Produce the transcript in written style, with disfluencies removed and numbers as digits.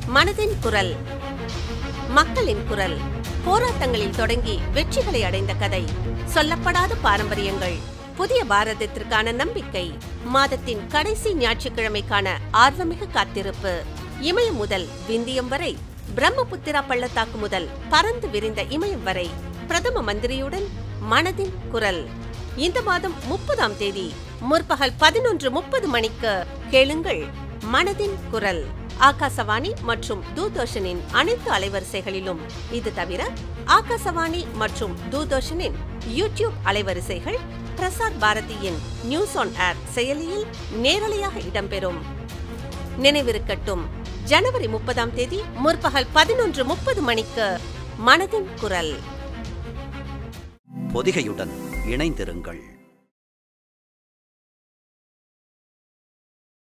மனதின் குரல். மக்களின் குரல். போராட்டங்களில் தொடங்கி வெற்றிகளை அடைந்த கதை. சொல்லப்படாத பாரம்பரியங்கள். புதிய பாரதத்திற்கான நம்பிக்கை. மாதத்தின் கடைசி ஞாயிற்றுக்கிழமைக்கான ஆர்வமிகு காத்திருப்பு. இமயம் முதல் விந்தியம் வரை, பிரம்மபுத்திரா பள்ளத்தாக்கு முதல் பறந்து விரிந்த இமயம் வரை, பிரதம மந்திரியுடன் மனதின் குரல். இந்த மாதம் 30ஆம் தேதி முற்பகல் 11:30 மணிக்கு கேளுங்கள் மனதின் குரல். ஆகாசவாணி மற்றும் தூர்தர்ஷனின் அனைத்து அலைவரிசைகளிலும். இது தவிர ஆகாசவாணி மற்றும் தூர்தர்ஷனின் யூடியூப் அலைவரிசைகள், பிரசார் பாரதியின் நியூஸ் ஆன் ஏர் செயலியில் நேரலையாக இடம்பெறும். நினைவிருக்கட்டும், ஜனவரி 30ஆம் தேதி முற்பகல் 11:30 மணிக்கு மனதின் குரல். பொதிகையுடன் இணைந்திருங்கள்.